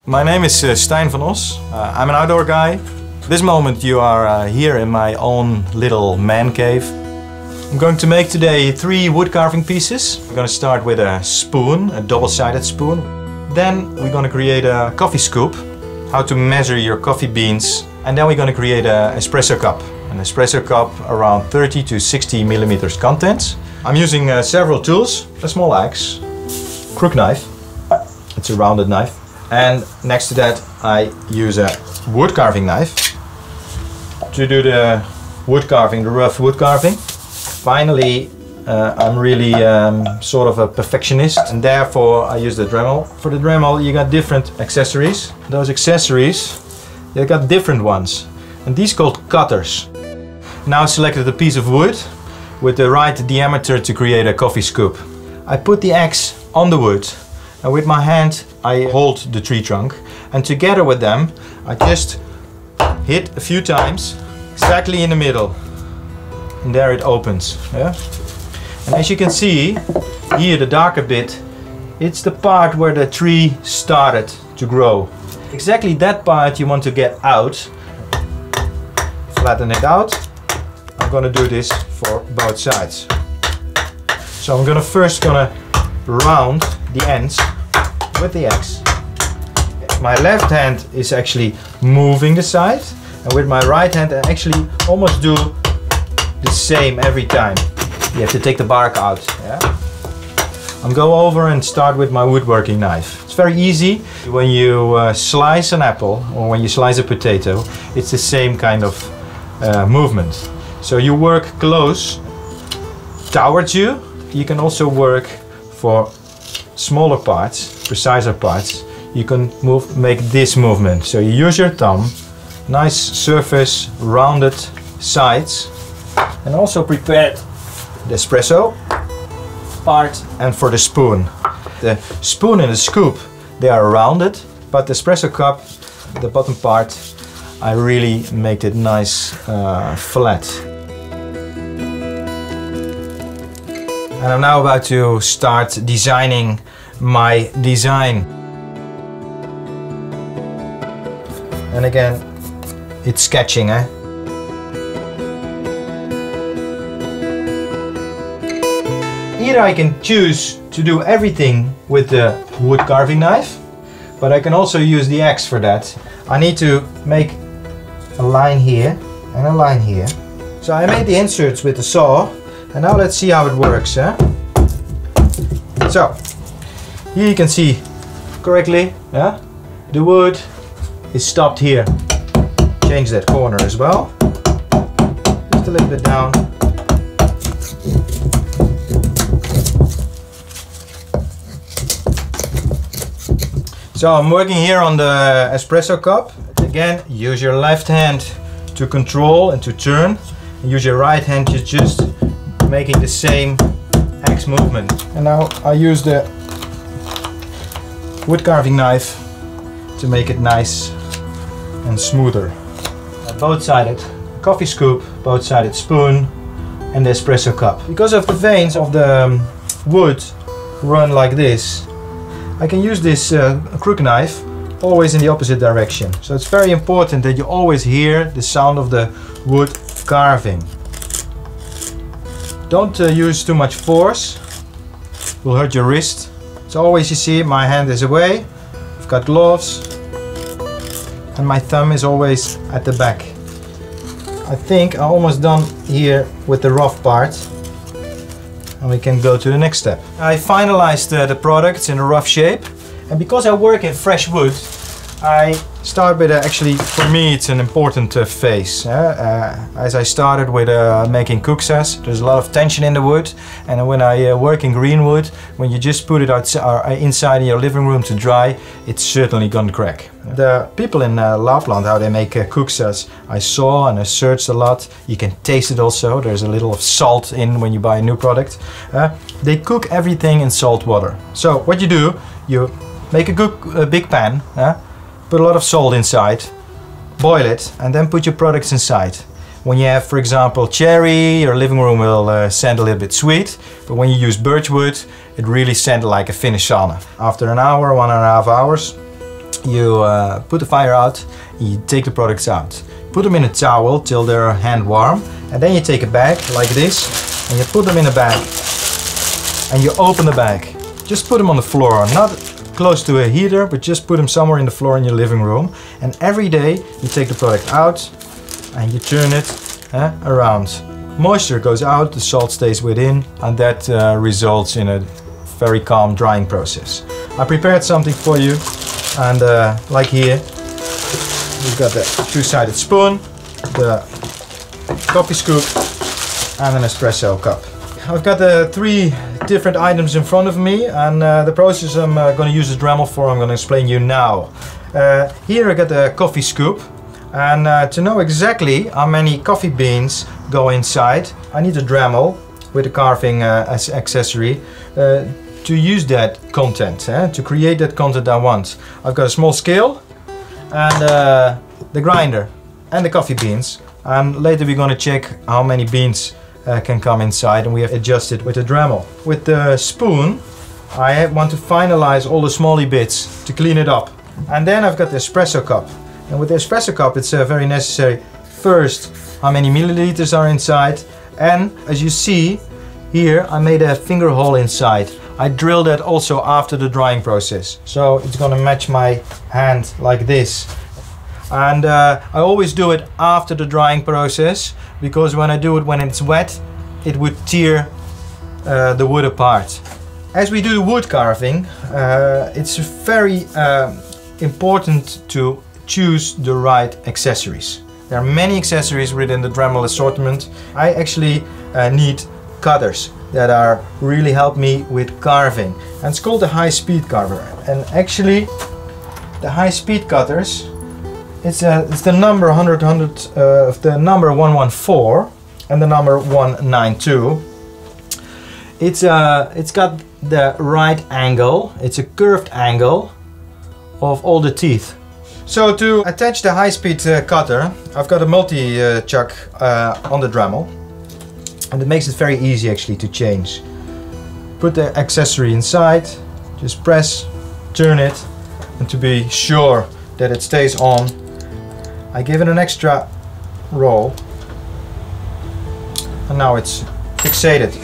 My name is Stijn van Os. I'm an outdoor guy. This moment you are here in my own little man cave. I'm going to make today 3 wood carving pieces. We're going to start with a spoon, a double-sided spoon. Then we're going to create a coffee scoop, how to measure your coffee beans. And then we're going to create an espresso cup. An espresso cup around 30 to 60 millimeters contents. I'm using several tools, a small axe, crook knife, it's a rounded knife. And next to that I use a wood carving knife to do the wood carving, the rough wood carving. Finally, I'm really sort of a perfectionist, and therefore I use the Dremel. For the Dremel you got different accessories. Those accessories, you got different ones, and these called cutters. Now I selected a piece of wood with the right diameter to create a coffee scoop. I put the axe on the wood, and with my hand I hold the tree trunk, and together with them I just hit a few times exactly in the middle, and there it opens. Yeah? And as you can see here, the darker bit, it's the part where the tree started to grow. Exactly that part you want to get out. Flatten it out. I'm gonna do this for both sides. So I'm first gonna round the ends with the axe. My left hand is actually moving the side, and with my right hand I actually almost do the same every time. You have to take the bark out. Yeah? I'm go over and start with my woodworking knife. It's very easy. When you slice an apple or when you slice a potato, it's the same kind of movement. So you work close towards you. You can also work for smaller parts, preciser parts. You can make this movement. So you use your thumb, nice surface, rounded sides, and also prepare the espresso part and for the spoon. The spoon and the scoop, they are rounded, but the espresso cup, the bottom part, I really make it nice flat. And I'm now about to start designing my design. And again, it's sketching, eh? Either I can choose to do everything with the wood carving knife, but I can also use the axe for that. I need to make a line here and a line here. So I made the inserts with the saw, and now let's see how it works. Eh? So here you can see correctly, yeah? The wood is stopped here. Change that corner as well. Just a little bit down. So I'm working here on the espresso cup. Again, use your left hand to control and to turn. And use your right hand to just making the same axe movement. And now I use the wood carving knife to make it nice and smoother. Both-sided coffee scoop, both-sided spoon, and the espresso cup. Because of the veins of the wood run like this, I can use this crook knife always in the opposite direction. So it's very important that you always hear the sound of the wood carving. Don't use too much force, it will hurt your wrist. So always you see my hand is away, I've got gloves, and my thumb is always at the back. I think I'm almost done here with the rough part, and we can go to the next step. I finalized the products in a rough shape, and because I work in fresh wood, I start with actually, for me it's an important phase. As I started with making kuksas, there's a lot of tension in the wood, and when I work in green wood, when you just put it outside, inside in your living room to dry, it's certainly gonna crack. The people in Lapland, how they make kuksas, I saw and I searched a lot. You can taste it also, there's a little of salt in when you buy a new product. They cook everything in salt water. So what you do, you make a big pan, put a lot of salt inside, boil it, and then put your products inside. When you have, for example, cherry, your living room will scent a little bit sweet, but when you use birch wood, it really scents like a Finnish sauna. After an hour, 1.5 hours, You put the fire out, you take the products out. Put them in a towel till they're hand warm, and then you take a bag like this and you put them in a bag and you open the bag. Just put them on the floor, not close to a heater, but just put them somewhere in the floor in your living room. And every day you take the product out and you turn it around. Moisture goes out, the salt stays within, and that results in a very calm drying process. I prepared something for you, and like here, we've got the two-sided spoon, the coffee scoop, and an espresso cup. I've got the 3 different items in front of me, and the process I'm going to use the Dremel for, I'm going to explain you now. Here I got the coffee scoop, and to know exactly how many coffee beans go inside, I need a Dremel with a carving accessory to use that content, to create that content I want. I've got a small scale and the grinder and the coffee beans, and later we're going to check how many beans can come inside, and we have adjusted with the Dremel. With the spoon I want to finalize all the smally bits to clean it up. And then I've got the espresso cup, and with the espresso cup it's very necessary first how many milliliters are inside, and as you see here I made a finger hole inside. I drilled that also after the drying process, so it's gonna match my hand like this. And I always do it after the drying process, because when I do it when it's wet, it would tear the wood apart. As we do wood carving, it's very important to choose the right accessories. There are many accessories within the Dremel assortment. I actually need cutters that are really help me with carving, and it's called the high speed carver. And actually the high speed cutters, it's the number 100 of the number 114 and the number 192. It's got the right angle, it's a curved angle of all the teeth. So to attach the high speed cutter, I've got a multi-chuck on the Dremel, and it makes it very easy actually to change. Put the accessory inside, just press, turn it, and to be sure that it stays on, I give it an extra roll, and now it's fixated.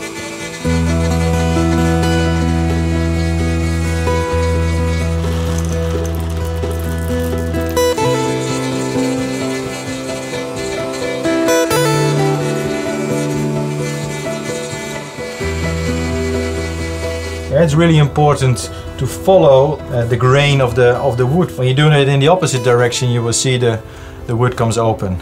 It's really important to follow the grain of the wood. When you're doing it in the opposite direction, you will see the wood comes open.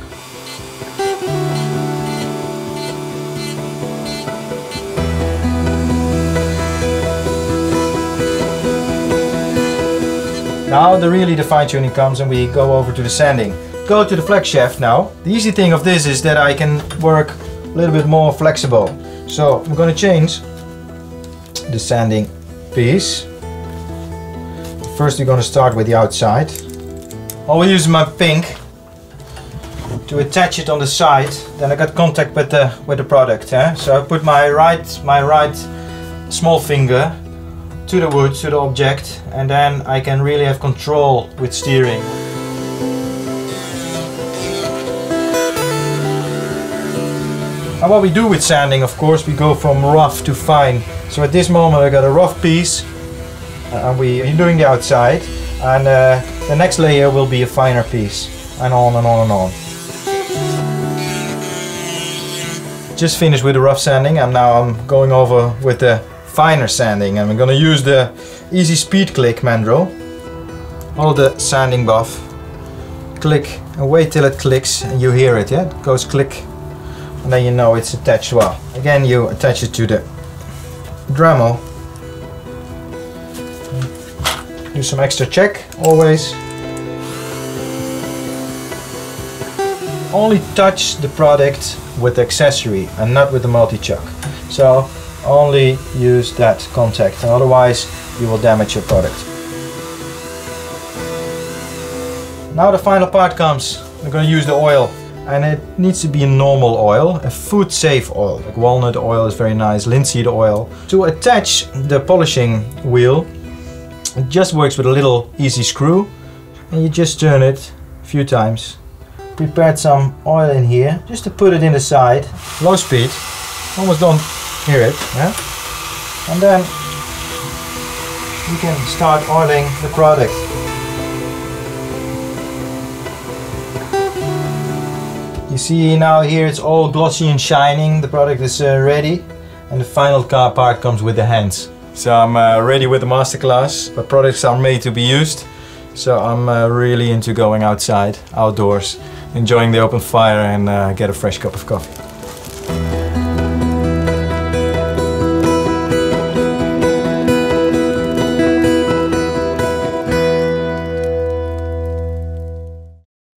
Now the fine-tuning comes, and we go over to the sanding. Go to the flex shaft now. The easy thing of this is that I can work a little bit more flexible. So I'm going to change the sanding piece. First we're going to start with the outside. I will use my pink to attach it on the side. Then I got contact with the product. So I put my right small finger to the wood, to the object, and then I can really have control with steering. And what we do with sanding, of course, we go from rough to fine. So at this moment I got a rough piece, and we're doing the outside, and the next layer will be a finer piece, and on and on and on. Just finished with the rough sanding, and now I'm going over with the finer sanding, and I'm going to use the Easy Speed Click mandrel. All the sanding buff. Click and wait till it clicks, and you hear it, yeah? It goes click, and then you know it's attached well. Again, you attach it to the Dremel. Do some extra check, always. Only touch the product with the accessory and not with the multi-chuck. So only use that contact, and otherwise you will damage your product. Now the final part comes. We're going to use the oil, and it needs to be a normal oil, a food safe oil. Like walnut oil is very nice, linseed oil. To attach the polishing wheel, It just works with a little easy screw, and you just turn it a few times. Prepared some oil in here, just to put it in the side. Low speed, almost don't hear it. Yeah? And then you can start oiling the product. You see now here it's all glossy and shining. The product is ready, and the final car part comes with the hands. So I'm ready with the masterclass. My products are made to be used, so I'm really into going outside, outdoors, enjoying the open fire and get a fresh cup of coffee.